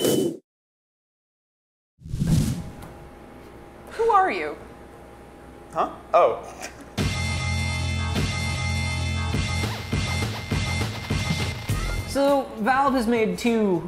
Who are you? Huh? Oh. So Valve has made two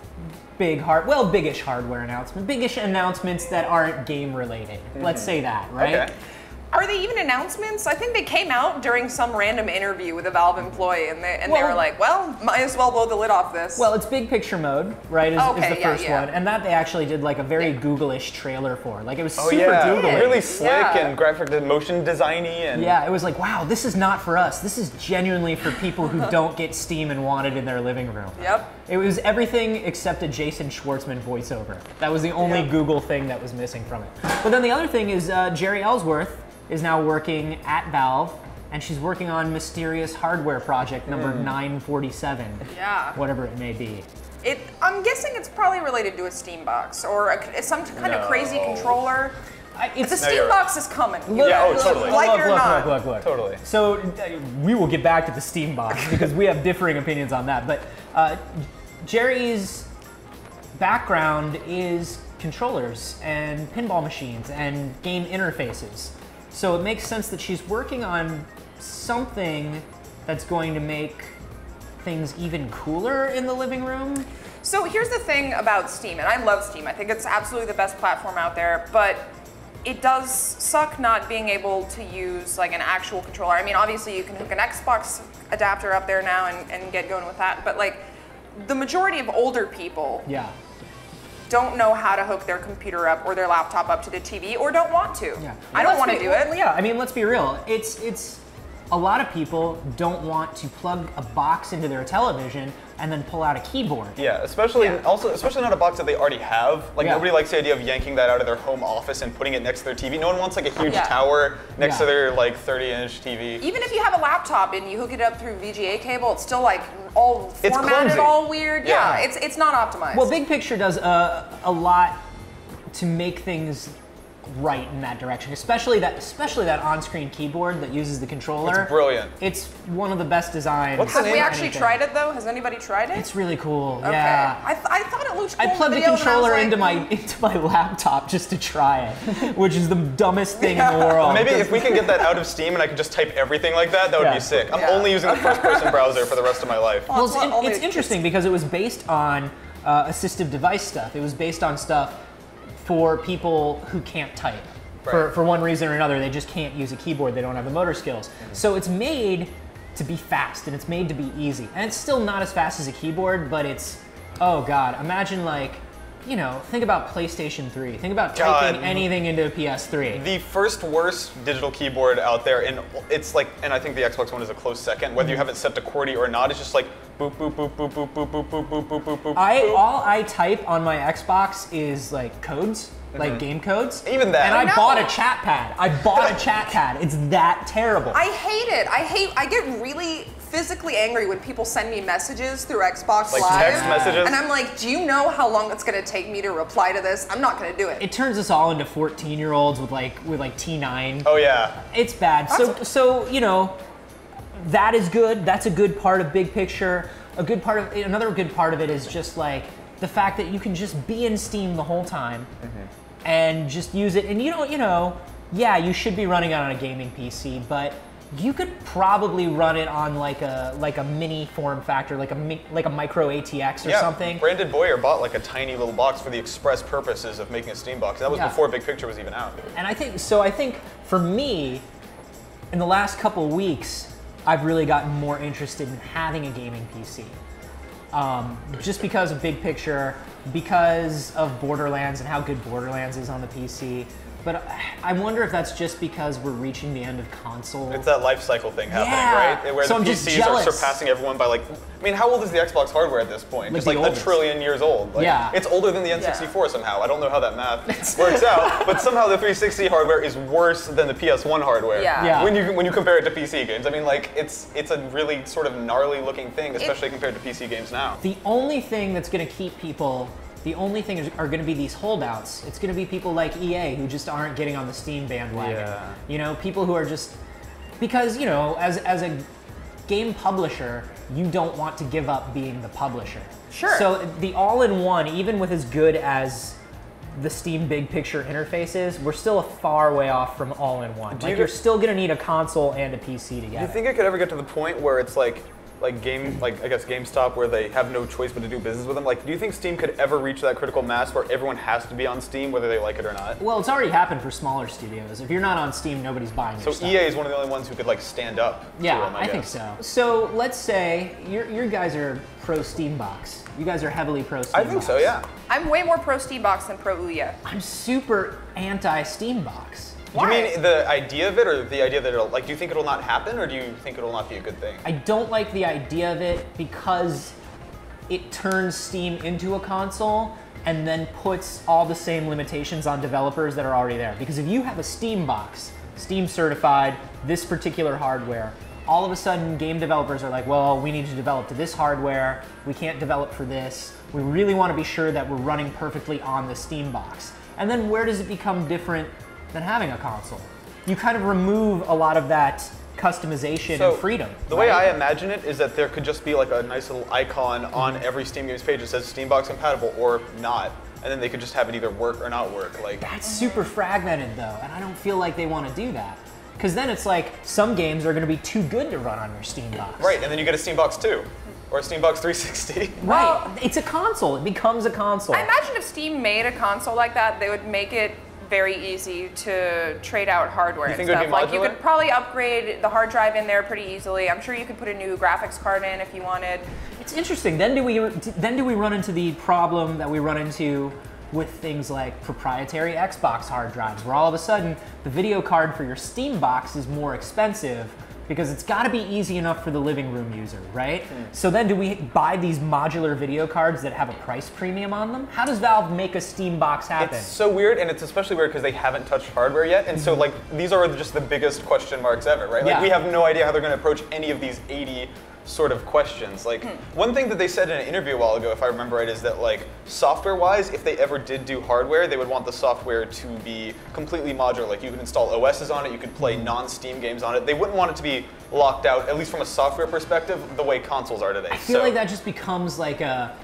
biggish hardware announcements, biggish announcements that aren't game related. Let's say that, right? Okay. Are they even announcements? I think they came out during some random interview with a Valve employee, and they were like, "Well, might as well blow the lid off this." Well, it's big picture mode, right? Is the first one, and that they actually did like a very Google-ish trailer for. Like it was super Google-y. Really slick and graphic motion designy, and yeah, it was like, wow, this is not for us. This is genuinely for people who don't get Steam and want it in their living room. Yep. It was everything except a Jason Schwartzman voiceover. That was the only Google thing that was missing from it. But then the other thing is Jerry Ellsworth is now working at Valve, and she's working on mysterious hardware project number 947. Yeah. Whatever it may be. I'm guessing it's probably related to a Steam box or some kind of crazy controller. The Steam box is coming. Look, totally. Like it or not. Look. Totally. So we will get back to the Steam box because we have differing opinions on that. But Jerry's background is controllers and pinball machines and game interfaces. So it makes sense that she's working on something that's going to make things even cooler in the living room. So here's the thing about Steam, and I love Steam. I think it's absolutely the best platform out there, but it does suck not being able to use like an actual controller. I mean, obviously you can hook an Xbox adapter up there now and get going with that, but like the majority of older people don't know how to hook their computer up or their laptop up to the TV or don't want to. Yeah. I don't want to do it. Yeah, I mean, let's be real. It's a lot of people don't want to plug a box into their television and then pull out a keyboard. Yeah, especially not a box that they already have. Like nobody likes the idea of yanking that out of their home office and putting it next to their TV. No one wants like a huge tower next to their like 30-inch TV. Even if you have a laptop and you hook it up through VGA cable, it's still like all formatted, all weird. Yeah, it's not optimized. Well, Big Picture does a lot to make things right in that direction, especially that on-screen keyboard that uses the controller. It's brilliant. It's one of the best designs. Have we actually tried it though? Has anybody tried it? It's really cool. Okay. Yeah. I thought it looked cool. I plugged the controller into my laptop just to try it, which is the dumbest thing in the world. Maybe if we can get that out of Steam and I could just type everything like that, that would be sick. I'm only using the first-person browser for the rest of my life. Well, it's interesting because it was based on assistive device stuff. It was based on stuff for people who can't type. For one reason or another, they just can't use a keyboard, they don't have the motor skills. So it's made to be fast and it's made to be easy. And it's still not as fast as a keyboard, but it's, oh God, imagine like, you know, think about PlayStation 3. Think about typing anything into a PS3. The first worst digital keyboard out there, and it's like, and I think the Xbox One is a close second, whether you have it set to QWERTY or not, it's just like boop, boop, boop, boop, boop, boop, boop, boop, boop, boop, boop, boop. All I type on my Xbox is like codes, like game codes. Even that. And I bought a chat pad. I bought a chat pad. It's that terrible. I hate it. I get really physically angry when people send me messages through Xbox Live. Like text messages? And I'm like, do you know how long it's gonna take me to reply to this? I'm not gonna do it. It turns us all into 14-year-olds with T9. Oh yeah. It's bad. So you know, that is good. That's a good part of Big Picture. Another good part of it is just like the fact that you can just be in Steam the whole time and just use it. And you know, yeah, you should be running it on a gaming PC, but you could probably run it on like a mini form factor, like a micro ATX or something. Brandon Boyer bought like a tiny little box for the express purposes of making a Steam box. That was before Big Picture was even out. And I think for me, in the last couple of weeks, I've really gotten more interested in having a gaming PC. Just because of Big Picture, because of Borderlands and how good Borderlands is on the PC. But I wonder if that's just because we're reaching the end of console. It's that life cycle thing happening, right? Where the PCs are surpassing everyone by like, I mean, how old is the Xbox hardware at this point? Just like a trillion years old. Like, it's older than the N64 somehow. I don't know how that math works out, but somehow the 360 hardware is worse than the PS1 hardware. When you compare it to PC games, I mean, like it's a really sort of gnarly looking thing, especially compared to PC games now. The only thing that's going to keep people. The only thing are going to be these holdouts. It's going to be people like EA who just aren't getting on the Steam bandwagon. You know, people who are just, because, you know, as game publisher, you don't want to give up being the publisher. Sure. So the all-in-one, even with as good as the Steam big picture interface is, we're still a far way off from all-in-one. Like, you're still gonna need a console and a PC together. Do you think it could ever get to the point where it's like I guess GameStop, where they have no choice but to do business with them? Like, do you think Steam could ever reach that critical mass where everyone has to be on Steam, whether they like it or not? Well, it's already happened for smaller studios. If you're not on Steam, nobody's buying your stuff. So EA is one of the only ones who could like stand up to them, I think so. So let's say you guys are pro Steambox. You guys are heavily pro Steambox. I think so, yeah. I'm way more pro Steambox than pro Ouya. I'm super anti Steambox. Why? Do you mean the idea of it, or the idea that it'll, like, do you think it'll not happen, or do you think it'll not be a good thing? I don't like the idea of it because it turns Steam into a console and then puts all the same limitations on developers that are already there. Because if you have a Steam box, Steam certified, this particular hardware, all of a sudden game developers are like, well, we need to develop to this hardware, we can't develop for this, we really want to be sure that we're running perfectly on the Steam box. And then where does it become different than having a console? You kind of remove a lot of that customization and freedom. The way I imagine it is that there could just be like a nice little icon on every Steam Games page that says Steambox compatible or not, and then they could just have it either work or not work. Like, that's super fragmented though, and I don't feel like they want to do that. Because then it's like some games are going to be too good to run on your Steam box. Right, and then you get a Steambox 2. Or a Steambox 360. Right, it's a console. It becomes a console. I imagine if Steam made a console like that, they would make it very easy to trade out hardware and stuff. Like, you could probably upgrade the hard drive in there pretty easily. I'm sure you could put a new graphics card in if you wanted. It's interesting. Then do we run into the problem that we run into with things like proprietary Xbox hard drives, where all of a sudden the video card for your Steam box is more expensive because it's got to be easy enough for the living room user, right? So then do we buy these modular video cards that have a price premium on them? How does Valve make a Steam box happen? It's so weird, and it's especially weird because they haven't touched hardware yet, and so like these are just the biggest question marks ever, right? Like, we have no idea how they're going to approach any of these 80 sort of questions. Like, one thing that they said in an interview a while ago, if I remember right, is that like software-wise, if they ever did do hardware, they would want the software to be completely modular. Like, you could install OSs on it, you could play non-Steam games on it. They wouldn't want it to be locked out, at least from a software perspective, the way consoles are today. I feel like that just becomes like a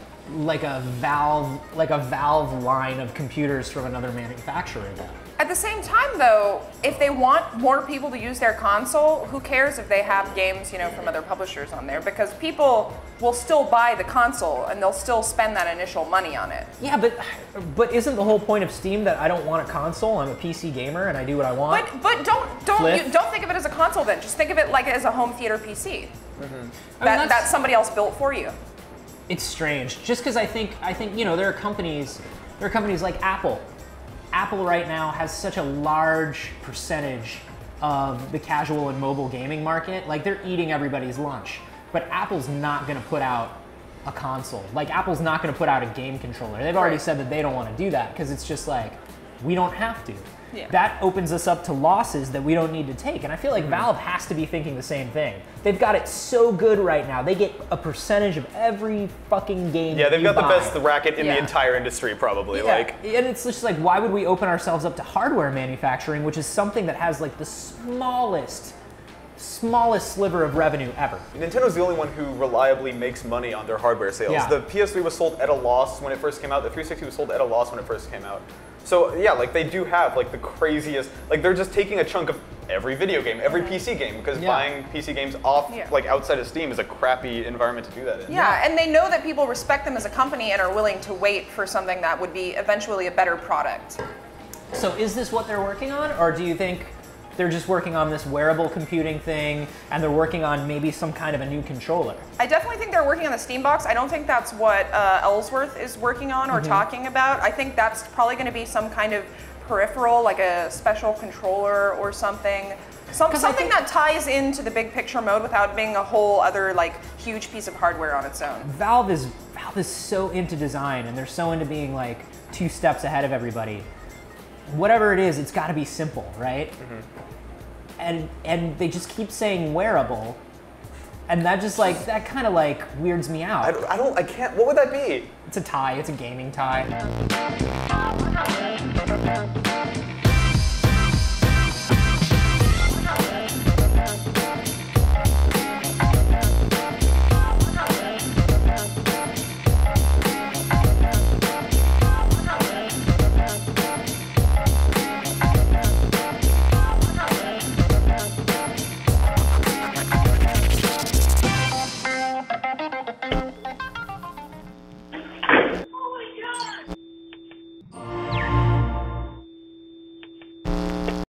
Valve line of computers from another manufacturer though. At the same time, though, if they want more people to use their console, who cares if they have games, from other publishers on there? Because people will still buy the console and they'll still spend that initial money on it. Yeah, but isn't the whole point of Steam that I don't want a console? I'm a PC gamer and I do what I want. But don't think of it as a console then. Just think of it like as a home theater PC that somebody else built for you. It's strange. Just because I think there are companies like Apple. Apple right now has such a large percentage of the casual and mobile gaming market. Like, they're eating everybody's lunch. But Apple's not going to put out a console. Like, Apple's not going to put out a game controller. They've already said that they don't want to do that because it's just like, we don't have to. Yeah. That opens us up to losses that we don't need to take. And I feel like Valve has to be thinking the same thing. They've got it so good right now. They get a percentage of every fucking game. Yeah, they've got the best racket in the entire industry, probably. Yeah. And it's just like, why would we open ourselves up to hardware manufacturing, which is something that has like the smallest sliver of revenue ever? Nintendo's the only one who reliably makes money on their hardware sales. Yeah. The PS3 was sold at a loss when it first came out. The 360 was sold at a loss when it first came out. So yeah, like, they do have like the craziest, like, they're just taking a chunk of every video game, every PC game, because buying PC games off like outside of Steam is a crappy environment to do that in. Yeah, and they know that people respect them as a company and are willing to wait for something that would be eventually a better product. So is this what they're working on, or do you think they're just working on this wearable computing thing, and they're working on maybe some kind of a new controller? I definitely think they're working on the Steam box. I don't think that's what Ellsworth is working on or talking about. I think that's probably going to be some kind of peripheral, like a special controller or something. Something that ties into the big picture mode without being a whole other like huge piece of hardware on its own. Valve is so into design, and they're so into being like 2 steps ahead of everybody. Whatever it is, it's got to be simple, right? And they just keep saying wearable, and that just like, that kind of like weirds me out. I can't, what would that be? It's a tie, it's a gaming tie.